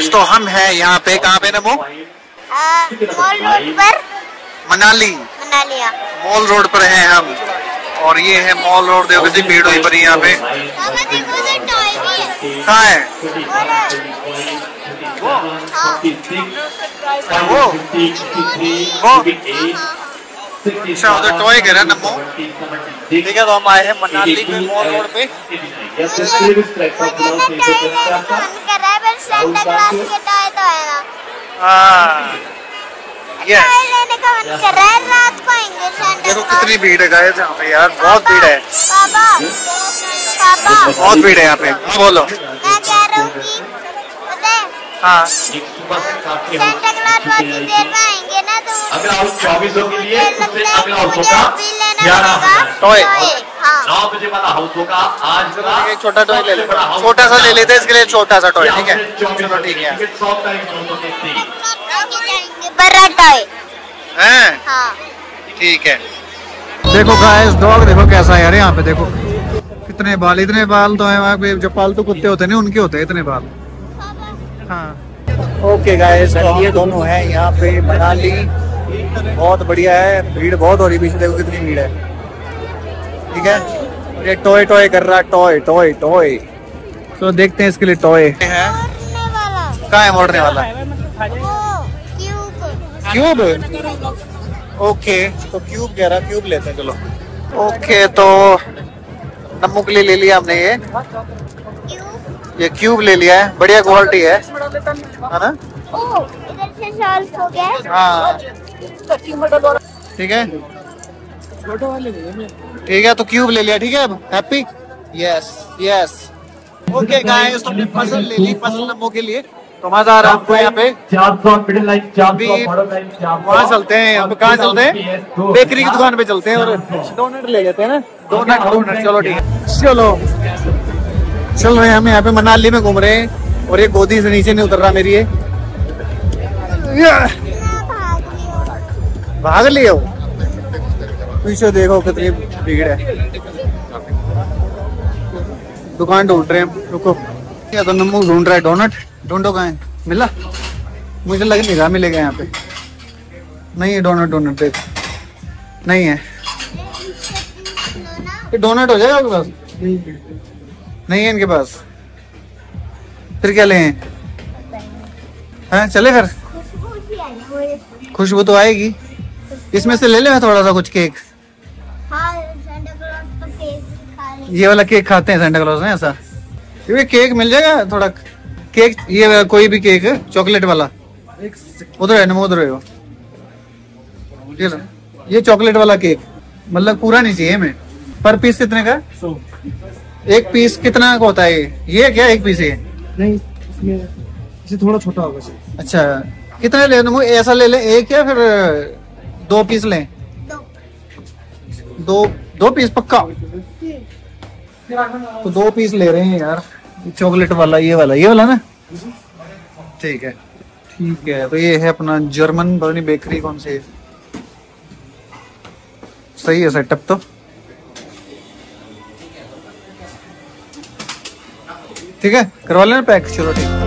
Guys, तो हम हैं यहाँ पे, कहाँ पे नमो? मॉल रोड पर। मनाली मॉल रोड पर हैं हम, और ये है मॉल रोड। देखो कितनी भीड़ हुई पड़ी यहाँ पे। कहाँ है वो? अच्छा, उधर टॉय कह रहा है नमो। ठीक है, तो हम आए हैं मनाली में मॉल रोड पे। लेने का मन कर रहा है, रात को आएंगे। देखो कितनी भीड़ है गाइस यहाँ पे यार, बहुत भीड़ है। पापा बहुत भीड़ है यहाँ पे। बोलो। मैं कह रहा हूँ कि पता है, हाँ, सेंटा क्लॉज बहुत देर में आएंगे ना, तो अगला हाउस 24 के लिए अगला हाउस होगा टॉय। 9 बजे वाला हाउस होगा आज। एक छोटा टॉय ले लेते, छोटा सा ले लेते हैं इसके लिए, छोटा सा टॉय। ठीक है, चलो ठीक है। बड़ा टॉय हैं? हाँ। ठीक है। देखो गाइस, डॉग देखो कैसा है यार यहाँ पे। देखो कितने बाल, इतने बाल तो है वहाँ पे। जो पालतू कुत्ते होते हैं ना, उनके होते हैं इतने बाल। हाँ, ओके गाइस, तो ये दोनों हैं यहाँ पे मनाली। बहुत बढ़िया है, भीड़ बहुत हो रही है पीछे। देखो कितनी भीड़ है। ठीक है, ये टॉय टॉय कर रहा है, टॉय टॉय टॉय। तो देखते हैं इसके लिए टॉय है। कहाँ है मोड़ने वाला? क्यूब। ओके, तो क्यूब कह रहा, क्यूब लेते हैं चलो। ओके, तो नम्मू के लिए ले लिया हमने ये क्यूब ले लिया है। बढ़िया क्वालिटी है ना? इधर से सॉल्व हो गया। हाँ, ठीक है ठीक है, तो क्यूब ले लिया। ठीक है, अब happy? Yes yes. Okay guys, तो हमने पजल ले ली, पजल नम्मू के लिए। तो मजा आ रहा है हमको यहाँ पे। वहाँ चलते हैं, यहाँ पे कहाँ चलते हैं? बेकरी की दुकान पे चलते हैं और डोनट ले लेते हैं ना। डोनट चलो ठीक है। चल रहे हैं हम यहाँ पे मनाली में घूम रहे हैं, और ये गोदी से नीचे नहीं उतर रहा मेरी। ये भाग लियो। पीछे देखो कितनी भीड़ है। दुकान ढूंढ रहे हैं, रुको। या तो नम्मू ढूंढ रहा है डोनट। ढूंढो कहाँ है? मिला? मुझे लग नहीं रहा मिलेगा यहाँ पे। नहीं है डोनट। डोनट देख, नहीं है। ये डोनट हो जाएगा आपके पास? नहीं है इनके पास। फिर क्या लें? हैं, चले फिर। खुशबू तो आएगी। इसमें से ले ले थोड़ा सा कुछ केक। ये वाला केक खाते हैं सेंटा क्लॉज में ऐसा? ये केक मिल जाएगा थोड़ा केक? ये कोई भी केक है चॉकलेट वाला? उधर है ना, उधर है वो। ये चॉकलेट वाला केक, मतलब पूरा नहीं चाहिए हमें। पर पीस कितने का? 100। एक पीस कितना का होता है ये क्या एक पीस है? नहीं, इसमें इसे थोड़ा छोटा होगा। अच्छा, कितना ले? ऐसा ले लें एक, या फिर 2 पीस लें? दो पीस पक्का? तो 2 पीस ले रहे हैं यार, चॉकलेट वाला। ये वाला ना? ठीक है ठीक है। तो ये है अपना जर्मन बर्नी बेकरी। कौन सी? सही है सेटअप तो। ठीक है, करवा लेना पैक। चलो ठीक।